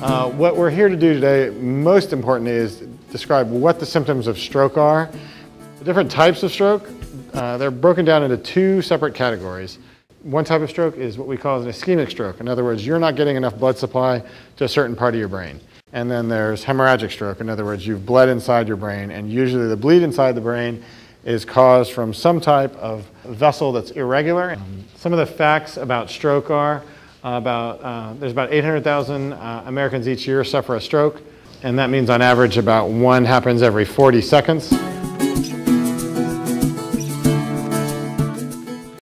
What we're here to do today, most importantly, is describe what the symptoms of stroke are. The different types of stroke, they're broken down into two separate categories. One type of stroke is what we call an ischemic stroke. In other words, you're not getting enough blood supply to a certain part of your brain. And then there's hemorrhagic stroke. In other words, you've bled inside your brain, and usually the bleed inside the brain is caused from some type of vessel that's irregular. Some of the facts about stroke are there's about 800,000 Americans each year suffer a stroke, and that means on average about one happens every 40 seconds.